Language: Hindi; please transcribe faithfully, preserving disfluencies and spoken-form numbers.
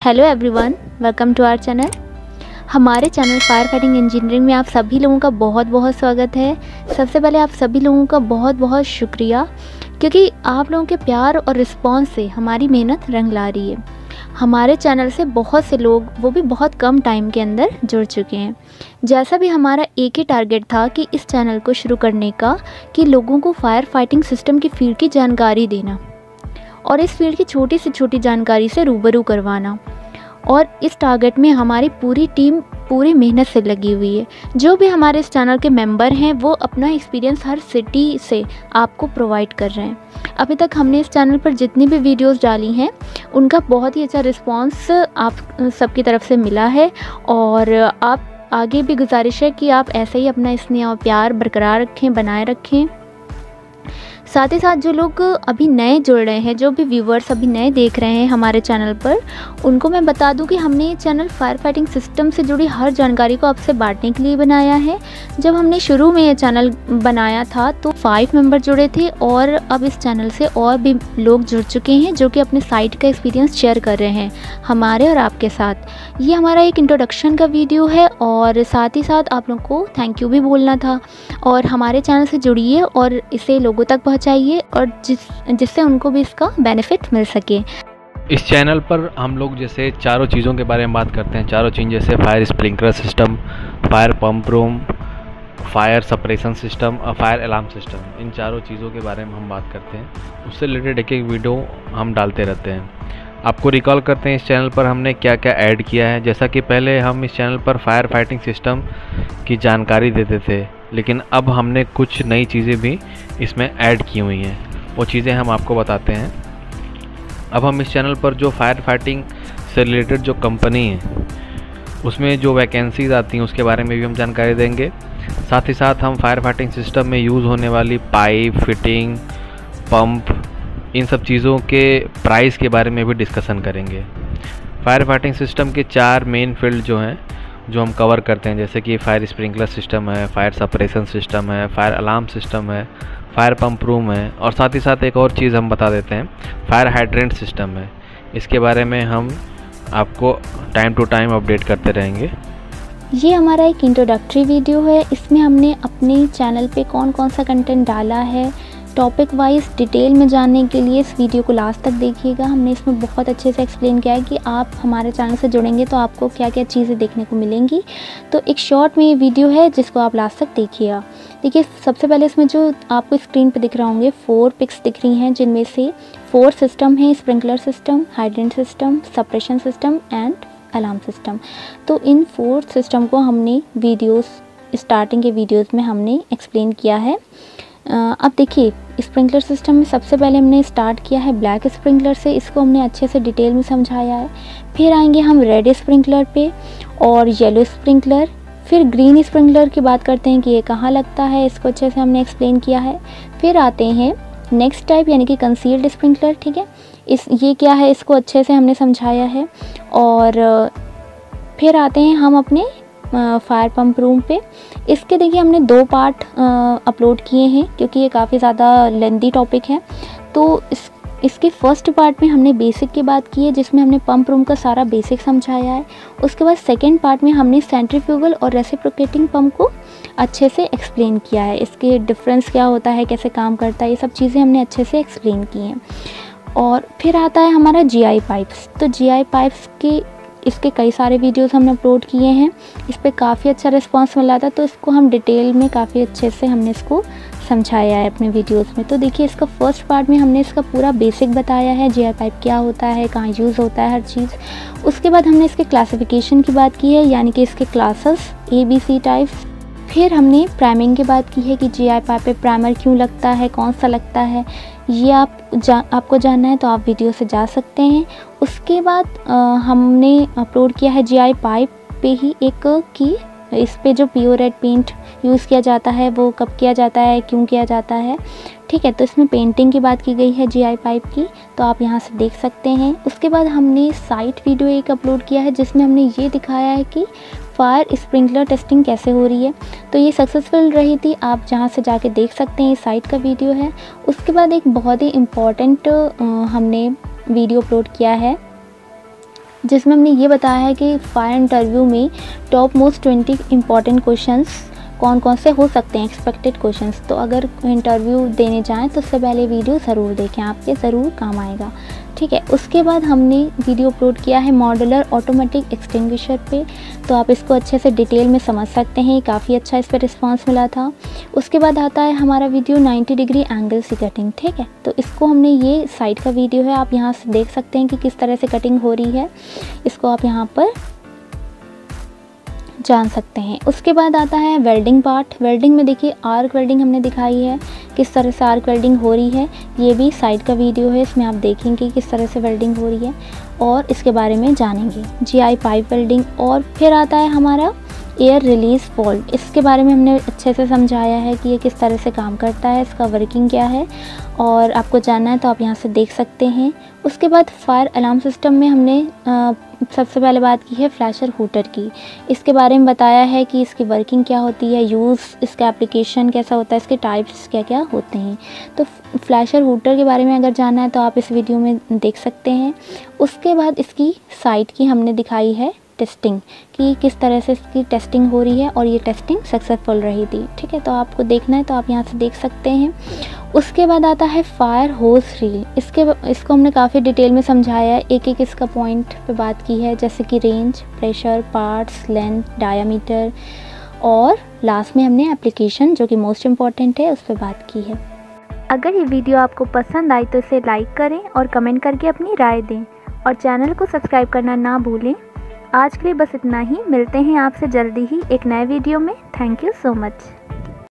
Hello everyone, welcome to our channel. हमारे चैनल फायर फाइटिंग इंजीनियरिंग में आप सभी लोगों का बहुत बहुत स्वागत है। सबसे पहले आप सभी लोगों का बहुत बहुत शुक्रिया, क्योंकि आप लोगों के प्यार और रिस्पांस से हमारी मेहनत रंग ला रही है। हमारे चैनल से बहुत से लोग, वो भी बहुत कम टाइम के अंदर, जुड़ चुके हैं। जैसा भी हमारा एक ही टारगेट था कि इस चैनल को शुरू करने का, कि लोगों को फायर फाइटिंग सिस्टम की फील्ड की जानकारी देना और इस फील्ड की छोटी से छोटी जानकारी से रूबरू करवाना। और इस टारगेट में हमारी पूरी टीम पूरी मेहनत से लगी हुई है। जो भी हमारे इस चैनल के मेंबर हैं, वो अपना एक्सपीरियंस हर सिटी से आपको प्रोवाइड कर रहे हैं। अभी तक हमने इस चैनल पर जितनी भी वीडियोस डाली हैं, उनका बहुत ही अच्छा रिस्पांस आप सबकी तरफ से मिला है। और आप आगे भी गुजारिश है कि आप ऐसे ही अपना स्नेह और प्यार बरकरार रखें, बनाए रखें। साथ ही साथ जो लोग अभी नए जुड़ रहे हैं, जो भी व्यूवर्स अभी नए देख रहे हैं हमारे चैनल पर, उनको मैं बता दूं कि हमने ये चैनल फायर फाइटिंग सिस्टम से जुड़ी हर जानकारी को आपसे बांटने के लिए बनाया है। जब हमने शुरू में ये चैनल बनाया था तो फाइव मेंबर जुड़े थे, और अब इस चैनल से और भी लोग जुड़ चुके हैं, जो कि अपने साइट का एक्सपीरियंस शेयर कर रहे हैं हमारे और आपके साथ। ये हमारा एक इंट्रोडक्शन का वीडियो है, और साथ ही साथ आप लोगों को थैंक यू भी बोलना था। और हमारे चैनल से जुड़िए और इसे लोगों तक पहुंचाइए, और जिस जिससे उनको भी इसका बेनिफिट मिल सके। इस चैनल पर हम लोग जैसे चारों चीज़ों के बारे में बात करते हैं। चारों चीज़ जैसे fire sprinkler system, fire pump room, fire suppression system और फायर अलार्म सिस्टम, इन चारों चीज़ों के बारे में हम बात करते हैं। उससे रिलेटेड एक एक वीडियो हम डालते रहते हैं। आपको रिकॉल करते हैं इस चैनल पर हमने क्या क्या ऐड किया है। जैसा कि पहले हम इस चैनल पर फायर फाइटिंग सिस्टम की जानकारी देते थे, लेकिन अब हमने कुछ नई चीज़ें भी इसमें ऐड की हुई हैं। वो चीज़ें हम आपको बताते हैं। अब हम इस चैनल पर जो फायर फाइटिंग से रिलेटेड जो कंपनी है, उसमें जो वैकेंसीज आती हैं, उसके बारे में भी हम जानकारी देंगे। साथ ही साथ हम फायर फाइटिंग सिस्टम में यूज़ होने वाली पाइप, फिटिंग, पंप, इन सब चीज़ों के प्राइस के बारे में भी डिस्कशन करेंगे। फायर फाइटिंग सिस्टम के चार मेन फील्ड जो हैं, जो हम कवर करते हैं, जैसे कि फायर स्प्रिंकलर सिस्टम है, फायर सप्रेशन सिस्टम है, फायर अलार्म सिस्टम है, फायर पंप रूम है, और साथ ही साथ एक और चीज़ हम बता देते हैं, फायर हाइड्रेंट सिस्टम है। इसके बारे में हम आपको टाइम टू टाइम अपडेट करते रहेंगे। ये हमारा एक इंट्रोडक्टरी वीडियो है। इसमें हमने अपने चैनल पे कौन कौन सा कंटेंट डाला है, टॉपिक वाइज डिटेल में जानने के लिए इस वीडियो को लास्ट तक देखिएगा। हमने इसमें बहुत अच्छे से एक्सप्लेन किया है कि आप हमारे चैनल से जुड़ेंगे तो आपको क्या क्या चीज़ें देखने को मिलेंगी। तो एक शॉर्ट में ये वीडियो है, जिसको आप लास्ट तक देखिएगा। देखिए, सबसे पहले इसमें जो आपको स्क्रीन पे दिख रहा होंगे, फोर पिक्स दिख रही हैं, जिनमें से फोर सिस्टम है: sprinkler system, hydrant system, suppression system and alarm system. तो इन फोर सिस्टम को हमने वीडियोस स्टार्टिंग के वीडियोस में हमने एक्सप्लेन किया है। अब देखिए, स्प्रिंकलर सिस्टम में सबसे पहले हमने स्टार्ट किया है ब्लैक स्प्रिंकलर से। इसको हमने अच्छे से डिटेल में समझाया है। फिर आएंगे हम रेड स्प्रिंकलर पे और येलो स्प्रिंकलर। फिर ग्रीन स्प्रिंकलर की बात करते हैं कि ये कहाँ लगता है, इसको अच्छे से हमने एक्सप्लेन किया है। फिर आते हैं नेक्स्ट टाइप, यानी कि कंसील्ड स्प्रिंकलर। ठीक है, इस ये क्या है, इसको अच्छे से हमने समझाया है। और फिर आते हैं हम अपने फायर पंप रूम पे। इसके देखिए हमने दो पार्ट अपलोड किए हैं, क्योंकि ये काफ़ी ज़्यादा लेंदी टॉपिक है। तो इस इसके फर्स्ट पार्ट में हमने बेसिक की बात की है, जिसमें हमने पंप रूम का सारा बेसिक समझाया है। उसके बाद सेकेंड पार्ट में हमने सेंट्रीफ्यूगल और रेसिप्रोकेटिंग पंप को अच्छे से एक्सप्लेन किया है। इसके डिफरेंस क्या होता है, कैसे काम करता है, ये सब चीज़ें हमने अच्छे से एक्सप्लेन की हैं। और फिर आता है हमारा जी आई पाइप्स। तो जी आई पाइप्स के इसके कई सारे वीडियोस हमने अपलोड किए हैं। इस पर काफ़ी अच्छा रिस्पांस मिला था, तो इसको हम डिटेल में काफ़ी अच्छे से हमने इसको समझाया है अपने वीडियोस में। तो देखिए, इसका फर्स्ट पार्ट में हमने इसका पूरा बेसिक बताया है, जी आई पाइप क्या होता है, कहाँ यूज़ होता है, हर चीज़। उसके बाद हमने इसके क्लासिफिकेशन की बात की है, यानी कि इसके classes A B C types. फिर हमने प्राइमिंग की बात की है कि जी आई पाइप पे प्राइमर क्यों लगता है, कौन सा लगता है। ये आप जा आपको जानना है तो आप वीडियो से जा सकते हैं। उसके बाद आ, हमने अपलोड किया है जी आई पाइप पे ही एक कि इस पे जो प्योर रेड पेंट यूज़ किया जाता है, वो कब किया जाता है, क्यों किया जाता है। ठीक है, तो इसमें पेंटिंग की बात की गई है जी आई पाइप की, तो आप यहाँ से देख सकते हैं। उसके बाद हमने साइट वीडियो एक अपलोड किया है, जिसमें हमने ये दिखाया है कि फायर स्प्रिंकलर टेस्टिंग कैसे हो रही है। तो ये सक्सेसफुल रही थी, आप जहाँ से जाके देख सकते हैं, ये साइट का वीडियो है। उसके बाद एक बहुत ही इम्पॉर्टेंट हमने वीडियो अपलोड किया है, जिसमें हमने ये बताया है कि फायर इंटरव्यू में top most twenty important questions कौन कौन से हो सकते हैं, एक्सपेक्टेड क्वेश्चंस। तो अगर इंटरव्यू देने जाएं तो उससे पहले वीडियो ज़रूर देखें, आपके ज़रूर काम आएगा, ठीक है। उसके बाद हमने वीडियो अपलोड किया है मॉड्यूलर ऑटोमेटिक एक्सटिंग्विशर पे, तो आप इसको अच्छे से डिटेल में समझ सकते हैं, काफ़ी अच्छा इस पर रिस्पांस मिला था। उसके बाद आता है हमारा वीडियो नाइन्टी डिग्री एंगल से कटिंग, ठीक है। तो इसको हमने, ये साइड का वीडियो है, आप यहाँ से देख सकते हैं कि किस तरह से कटिंग हो रही है, इसको आप यहाँ पर जान सकते हैं। उसके बाद आता है वेल्डिंग पार्ट। वेल्डिंग में देखिए आर्क वेल्डिंग हमने दिखाई है, किस तरह से आर्क वेल्डिंग हो रही है, ये भी साइड का वीडियो है, इसमें आप देखेंगे किस तरह से वेल्डिंग हो रही है और इसके बारे में जानेंगे। GI pipe welding. और फिर आता है हमारा एयर रिलीज़ वॉल्व, इसके बारे में हमने अच्छे से समझाया है कि ये किस तरह से काम करता है, इसका वर्किंग क्या है, और आपको जानना है तो आप यहाँ से देख सकते हैं। उसके बाद फायर अलार्म सिस्टम में हमने आ, सबसे पहले बात की है फ्लैशर हूटर की, इसके बारे में बताया है कि इसकी वर्किंग क्या होती है, यूज़, इसका एप्लीकेशन कैसा होता है, इसके टाइप्स क्या क्या होते हैं। तो फ्लैशर हूटर के बारे में अगर जानना है तो आप इस वीडियो में देख सकते हैं। उसके बाद इसकी साइट की हमने दिखाई है टेस्टिंग, कि किस तरह से इसकी टेस्टिंग हो रही है और ये टेस्टिंग सक्सेसफुल रही थी, ठीक है। तो आपको देखना है तो आप यहाँ से देख सकते हैं। उसके बाद आता है फायर होज रील, इसके इसको हमने काफ़ी डिटेल में समझाया है, एक एक इसका पॉइंट पे बात की है, जैसे कि range, pressure, parts, length, diameter, और लास्ट में हमने एप्लीकेशन जो कि मोस्ट इम्पॉर्टेंट है उस पर बात की है। अगर ये वीडियो आपको पसंद आई तो इसे लाइक करें और कमेंट करके अपनी राय दें, और चैनल को सब्सक्राइब करना ना भूलें। आज के लिए बस इतना ही, मिलते हैं आपसे जल्दी ही एक नए वीडियो में। Thank you so much.